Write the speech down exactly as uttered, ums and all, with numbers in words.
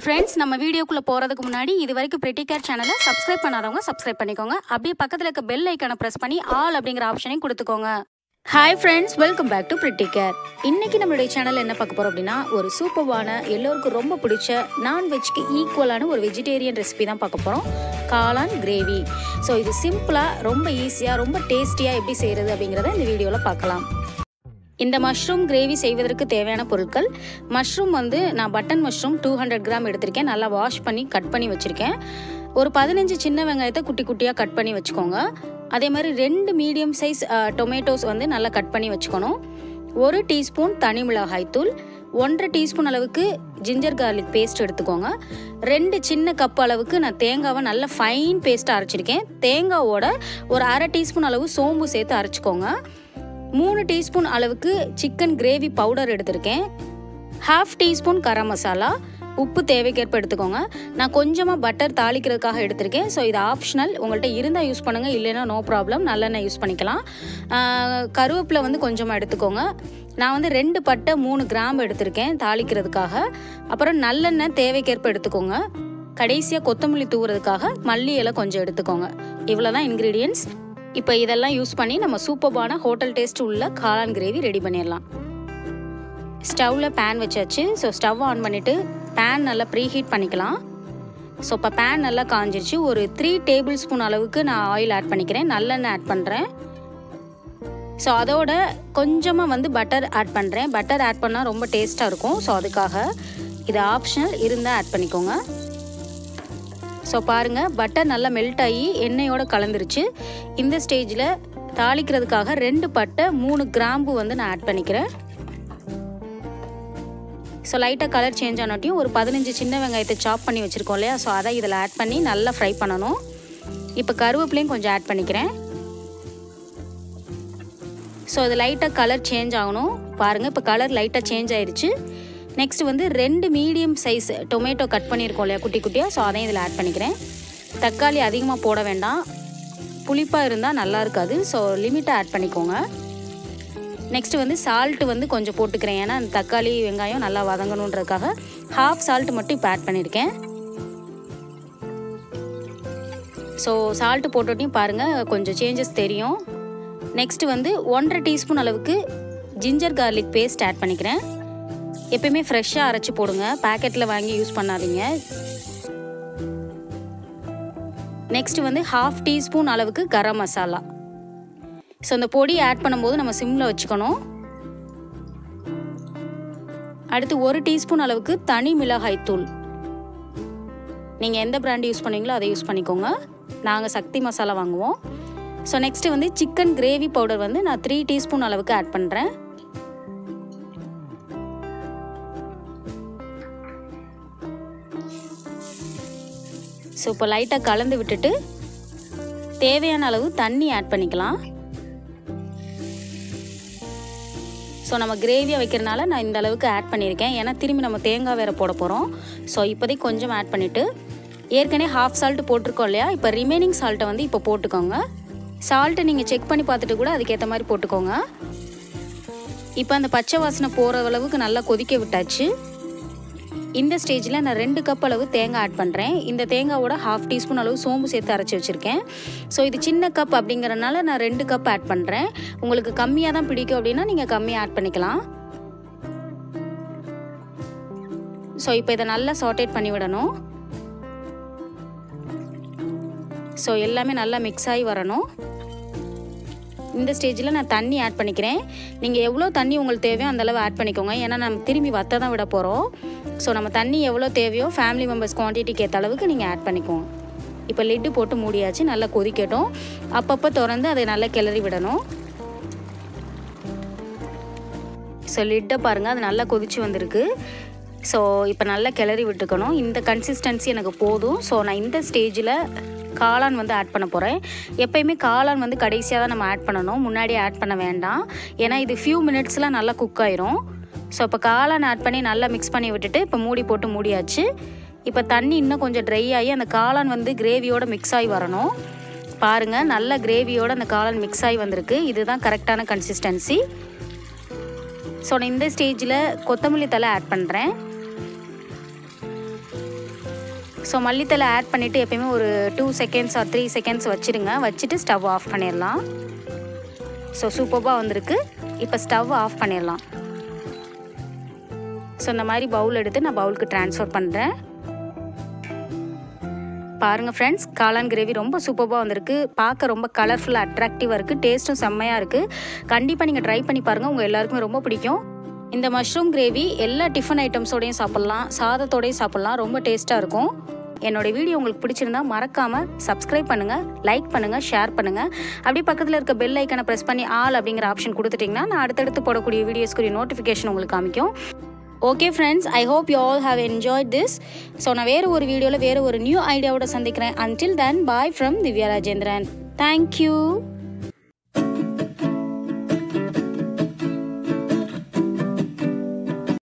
Friends நம்ம வீடியோக்குள்ள போறதுக்கு முன்னாடி இதுவரைக்கும் Pretty Cat சேனலை சப்ஸ்கிரைப் பண்ணாதவங்க சப்ஸ்கிரைப் பண்ணிக்கோங்க. அப்படியே பக்கத்துல இருக்க பெல் ஐகானை பிரஸ் பண்ணி ஆல் அப்படிங்கற ஆப்ஷனையும் கொடுத்துக்கோங்க. Hi friends, welcome back to Pretty Cat. இன்னைக்கு நம்மளுடைய சேனல்ல என்ன பார்க்க போறோம் அப்படினா ஒரு சூப்பர்வான எல்லாருக்கும் ரொம்ப பிடிச்ச நான் வெஜ்க்கு ஈக்குவலான ஒரு வெஜிடேரியன் ரெசிபி தான் பார்க்க போறோம். காளான் கிரேவி. சோ இது சிம்பிளா ரொம்ப ஈஸியா ரொம்ப டேஸ்டியா எப்படி செய்யறது அப்படிங்கறத இந்த வீடியோல பார்க்கலாம். இந்த மஷ்ரூம் கிரேவி செய்வதற்கு தேவையான பொருட்கள் மஷ்ரூம் வந்து நான் button mushroom two hundred gram எடுத்திருக்கேன். நல்லா வாஷ் பண்ணி கட் பண்ணி வச்சுருக்கேன். ஒரு பதினஞ்சு சின்ன வெங்காயத்தை குட்டி குட்டியாக கட் பண்ணி வச்சுக்கோங்க. அதே மாதிரி ரெண்டு மீடியம் சைஸ் டொமேட்டோஸ் வந்து நல்லா கட் பண்ணி வச்சுக்கணும். ஒரு டீஸ்பூன் தனி மிளகாய்த்தூள், ஒன்றரை டீஸ்பூன் அளவுக்கு ஜிஞ்சர் கார்லிக் பேஸ்ட் எடுத்துக்கோங்க. ரெண்டு சின்ன கப் அளவுக்கு நான் தேங்காவை நல்லா ஃபைன் பேஸ்ட்டாக அரைச்சிருக்கேன். தேங்காவோட ஒரு அரை டீஸ்பூன் அளவு சோம்பு சேர்த்து அரைச்சிக்கோங்க. மூணு டீஸ்பூன் அளவுக்கு சிக்கன் கிரேவி பவுடர் எடுத்திருக்கேன். ஹாஃப் டீஸ்பூன் கரம் மசாலா, உப்பு தேவைக்கேற்ப எடுத்துக்கோங்க. நான் கொஞ்சமாக பட்டர் தாளிக்கிறதுக்காக எடுத்திருக்கேன். ஸோ இது ஆப்ஷனல், உங்கள்கிட்ட இருந்தால் யூஸ் பண்ணுங்கள், இல்லைன்னா நோ ப்ராப்ளம், நல்லெண்ணெய் யூஸ் பண்ணிக்கலாம். கருவேப்பிலை வந்து கொஞ்சமாக எடுத்துக்கோங்க. நான் வந்து ரெண்டு பட்டை மூணு கிராம் எடுத்திருக்கேன் தாளிக்கிறதுக்காக. அப்புறம் நல்லெண்ணெய் தேவைக்கேற்ப எடுத்துக்கோங்க. கடைசியாக கொத்தமல்லி தூவுறதுக்காக மல்லி இலை கொஞ்சம் எடுத்துக்கோங்க. இவ்வளோ தான் இன்க்ரீடியன்ட்ஸ். இப்போ இதெல்லாம் யூஸ் பண்ணி நம்ம சூப்பர்பான ஹோட்டல் டேஸ்ட் உள்ள காளான் கிரேவி ரெடி பண்ணிடலாம். ஸ்டவ்வில் பேன் வச்சாச்சு. ஸோ ஸ்டவ் ஆன் பண்ணிவிட்டு பேன் நல்லா ப்ரீ ஹீட் பண்ணிக்கலாம். ஸோ இப்போ பேன் நல்லா காஞ்சிருச்சு. ஒரு த்ரீ டேபிள் ஸ்பூன் அளவுக்கு நான் ஆயில் ஆட் பண்ணிக்கிறேன். நல்லெண்ணெய் ஆட் பண்ணுறேன். ஸோ அதோட கொஞ்சமாக வந்து பட்டர் ஆட் பண்ணுறேன். பட்டர் ஆட் பண்ணால் ரொம்ப டேஸ்ட்டாக இருக்கும். ஸோ அதுக்காக இது ஆப்ஷனல், இருந்தால் ஆட் பண்ணிக்கோங்க. ஸோ பாருங்கள், பட்டர் நல்லா மெல்ட் ஆகி எண்ணெயோடு கலந்துருச்சு. இந்த ஸ்டேஜில் தாளிக்கிறதுக்காக ரெண்டு பட்டை மூணு கிராம்பு வந்து நான் ஆட் பண்ணிக்கிறேன். ஸோ லைட்டாக கலர் சேஞ்ச் ஆனாட்டியும் ஒரு பதினஞ்சு சின்ன வெங்காயத்தை சாப் பண்ணி வச்சுருக்கோம் இல்லையா, ஸோ அதை இதில் ஆட் பண்ணி நல்லா ஃப்ரை பண்ணணும். இப்போ கருவேப்பிலையும் கொஞ்சம் ஆட் பண்ணிக்கிறேன். ஸோ இது லைட்டாக கலர் சேஞ்ச் ஆகணும். பாருங்கள், இப்போ கலர் லைட்டாக சேஞ்ச் ஆயிடுச்சு. நெக்ஸ்ட் வந்து ரெண்டு மீடியம் சைஸ் டொமேட்டோ கட் பண்ணியிருக்கோம் இல்லையா குட்டி குட்டியாக, ஸோ அதையும் இதில் ஆட் பண்ணிக்கிறேன். தக்காளி அதிகமாக போட வேண்டாம், புளிப்பாக இருந்தால் நல்லா இருக்காது. ஸோ லிமிட்டாக ஆட் பண்ணிக்கோங்க. நெக்ஸ்ட் வந்து சால்ட்டு வந்து கொஞ்சம் போட்டுக்கிறேன், ஏன்னா அந்த தக்காளி வெங்காயம் நல்லா வதங்கணுன்றதுக்காக ஹாஃப் சால்ட்டு மட்டும் இப்போ ஆட் பண்ணியிருக்கேன். ஸோ சால்ட்டு போட்டோட்டையும் பாருங்கள் கொஞ்சம் சேஞ்சஸ் தெரியும். நெக்ஸ்ட் வந்து ஒன்றரை டீஸ்பூன் அளவுக்கு ஜிஞ்சர் கார்லிக் பேஸ்ட் ஆட் பண்ணிக்கிறேன். எப்பயுமே ஃப்ரெஷ்ஷாக அரைச்சி போடுங்க, பேக்கெட்டில் வாங்கி யூஸ் பண்ணாதீங்க. நெக்ஸ்ட் வந்து ஹாஃப் டீஸ்பூன் அளவுக்கு கரம் மசாலா. ஸோ இந்த பொடி ஆட் பண்ணும்போது நம்ம சிம்மில் வச்சுக்கணும். அடுத்து ஒரு டீஸ்பூன் அளவுக்கு தனி மிளகாய் தூள். நீங்கள் எந்த பிராண்ட் யூஸ் பண்ணுவீங்களோ அதை யூஸ் பண்ணிக்கோங்க. நாங்கள் சக்தி மசாலா வாங்குவோம். ஸோ நெக்ஸ்ட்டு வந்து சிக்கன் கிரேவி பவுடர் வந்து நான் த்ரீ டீஸ்பூன் அளவுக்கு ஆட் பண்ணுறேன். ஸோ இப்போ லைட்டாக கலந்து விட்டுட்டு தேவையான அளவு தண்ணி ஆட் பண்ணிக்கலாம். ஸோ நம்ம கிரேவியாக வைக்கிறனால நான் இந்த அளவுக்கு ஆட் பண்ணியிருக்கேன், ஏன்னா திரும்பி நம்ம தேங்காய் வேறு போட போகிறோம். ஸோ இப்போதைக்கு கொஞ்சம் ஆட் பண்ணிவிட்டு, ஏற்கனவே ஹாஃப் சால்ட்டு போட்டிருக்கோம் இல்லையா, இப்போ ரிமைனிங் சால்ட்டை வந்து இப்போ போட்டுக்கோங்க. சால்ட்டை நீங்கள் செக் பண்ணி பார்த்துட்டு கூட அதுக்கேற்ற மாதிரி போட்டுக்கோங்க. இப்போ அந்த பச்சை வாசனை போகிற அளவுக்கு நல்லா கொதிக்க விட்டாச்சு. இந்த ஸ்டேஜில் நான் ரெண்டு கப் அளவு தேங்காய் ஆட் பண்ணுறேன். இந்த தேங்காவோட ஹாஃப் டீஸ்பூன் அளவு சோம்பு சேர்த்து அரைச்சி வச்சுருக்கேன். ஸோ இது சின்ன கப் அப்படிங்கிறனால நான் ரெண்டு கப் ஆட் பண்ணுறேன். உங்களுக்கு கம்மியாக தான் பிடிக்கும் அப்படின்னா நீங்கள் கம்மியாக ஆட் பண்ணிக்கலாம். ஸோ இப்போ இதை நல்லா சாட்டேட் பண்ணி விடணும். ஸோ எல்லாமே நல்லா மிக்ஸ் ஆகி வரணும். இந்த ஸ்டேஜில் நான் தண்ணி ஆட் பண்ணிக்கிறேன். நீங்கள் எவ்வளோ தண்ணி உங்களுக்கு தேவையோ அந்தளவு ஆட் பண்ணிக்கோங்க, ஏன்னா நம்ம திரும்பி வத்த தான் விட போகிறோம். ஸோ நம்ம தண்ணி எவ்வளோ தேவையோ ஃபேமிலி மெம்பர்ஸ் குவான்டிட்டிக்கு ஏற்ற அளவுக்கு நீங்கள் ஆட் பண்ணிக்கோங்க. இப்போ லிட்டு போட்டு மூடியாச்சு, நல்லா கொதிக்கட்டும். அப்பப்போ திறந்து அதை நல்லா கிளறி விடணும். ஸோ லிட்டை பாருங்கள், அது நல்லா கொதிச்சு வந்திருக்கு. ஸோ இப்போ நல்லா கிளறி விட்டுக்கணும். இந்த கன்சிஸ்டன்சி எனக்கு போதும். ஸோ நான் இந்த ஸ்டேஜில் காளான் வந்து ஆட் பண்ண போகிறேன். எப்பயுமே காளான் வந்து கடைசியாக தான் நம்ம ஆட் பண்ணணும், முன்னாடியே ஆட் பண்ண வேண்டாம், ஏன்னா இது ஃபியூ மினிட்ஸில் நல்லா குக் ஆயிரும். ஸோ இப்போ காளான் ஆட் பண்ணி நல்லா மிக்ஸ் பண்ணி விட்டுட்டு இப்போ மூடி போட்டு மூடியாச்சு. இப்போ தண்ணி இன்னும் கொஞ்சம் ட்ரை ஆகி அந்த காளான் வந்து கிரேவியோட மிக்ஸ் ஆகி வரணும். பாருங்கள், நல்ல கிரேவியோட அந்த காளான் மிக்ஸ் ஆகி வந்திருக்கு. இதுதான் கரெக்டான கன்சிஸ்டன்சி. ஸோ நான் இந்த ஸ்டேஜில் கொத்தமல்லி தழை ஆட் பண்ணுறேன். ஸோ மல்லித்தலை ஆட் பண்ணிவிட்டு எப்பயுமே ஒரு two seconds or three seconds வச்சுருங்க. வச்சுட்டு ஸ்டவ் ஆஃப் பண்ணிடலாம். ஸோ சூப்பராக வந்திருக்கு. இப்போ ஸ்டவ் ஆஃப் பண்ணிடலாம். ஸோ இந்த மாதிரி பவுல் எடுத்து நான் பவுலுக்கு ட்ரான்ஸ்ஃபர் பண்ணுறேன். பாருங்கள் ஃப்ரெண்ட்ஸ், காளான் கிரேவி ரொம்ப சூப்பராக வந்திருக்கு. பார்க்க ரொம்ப கலர்ஃபுல்லாக அட்ராக்டிவாக இருக்குது. டேஸ்ட்டும் செம்மையாக இருக்குது. கண்டிப்பாக நீங்கள் ட்ரை பண்ணி பாருங்கள், உங்கள் எல்லாருக்குமே ரொம்ப பிடிக்கும். இந்த மஷ்ரூம் கிரேவி எல்லா டிஃபன் ஐட்டம்ஸோடையும் சாப்பிட்லாம், சாதத்தோடையும் சாப்பிட்லாம். ரொம்ப டேஸ்ட்டாக இருக்கும். என்னோடய வீடியோ உங்களுக்கு பிடிச்சிருந்தா மறக்காமல் சப்ஸ்கிரைப் பண்ணுங்கள், லைக் பண்ணுங்கள், ஷேர் பண்ணுங்கள். அப்படியே பக்கத்தில் இருக்க பெல் ஐக்கனை ப்ரெஸ் பண்ணி ஆல் அப்படிங்கிற ஆப்ஷன் கொடுத்துட்டிங்கன்னா நான் அடுத்தடுத்து போடக்கூடிய வீடியோஸ்க்குரிய நோட்டிஃபிகேஷன் உங்களுக்கு காமிக்கும். Okay friends, I hope you all have enjoyed this. So நான் வேறு ஒரு வீடியோவில் வேறு ஒரு நியூ ஐடியாவோட சந்திக்கிறேன். Until then, bye from Divya Rajendran. Thank you.